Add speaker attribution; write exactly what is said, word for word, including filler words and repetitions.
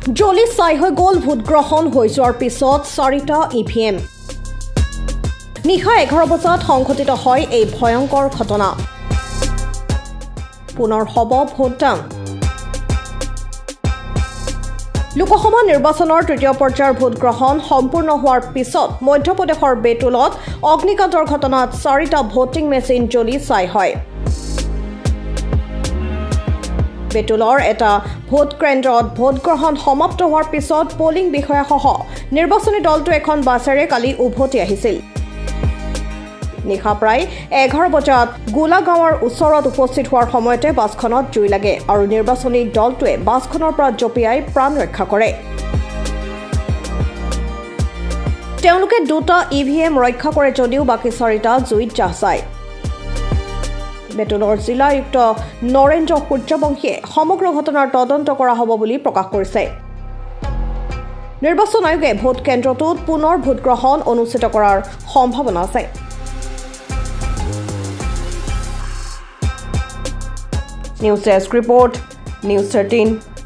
Speaker 1: জ্বলি চাই হৈ গ'ল ভোটগ্ৰহণ হৈ যোৱাৰ পিছত চাৰিটা ই ভি এম নিশা এঘাৰ বজাত সংঘটিত হয় এই ভয়ংকৰ ঘটনা পুনৰ হ'ব ভোটদান লোকসভা নিৰ্বাচনৰ তৃতীয় পৰ্যায়ৰ ভোটগ্ৰহণ সম্পূৰ্ণ হোৱাৰ পিছত মধ্যপ্ৰদেশৰ বেতুলত অগ্নিকাণ্ডৰ ঘটনাত চাৰিটা ভোটিং মেচিন জ্বলি চাই হয় বেতুলৰ এটা ভোট কেন্দ্ৰত ভোটগ্ৰহণ সমাপ্ত হোৱাৰ পিছত পোলিং বিষয়াসহ নিৰ্বাচনী দলটো এখন বাছেৰে কালি উভতি আহিছিল নিশা প্ৰায় এঘাৰ বজাত গোলাগাঁৱৰ ওচৰত উপস্থিত হোৱাৰ সময়তে বাছখনত জুই লাগে আৰু নিৰ্বাচনী দলটোৱে বাছখনৰ পৰা জপিয়াই প্ৰাণ ৰক্ষা কৰে তেওঁলোকে দুটা ই ভি এম ৰক্ষা কৰে যদিও বাকী চাৰিটা জুইত জাহ যায় বেতুলৰ জিলা আয়ুক্ত নৰেন্দ্ৰ সূৰ্যবংশীয়ে সমগ্ৰ ঘটনাৰ তদন্ত কৰা হ'ব বুলি প্ৰকাশ কৰিছে নিৰ্বাচন আয়োগে ভোট কেন্দ্ৰটোত পুনৰ ভোটগ্ৰহণ অনুষ্ঠিত কৰাৰ সম্ভাৱনা আছে news desk report news thirteen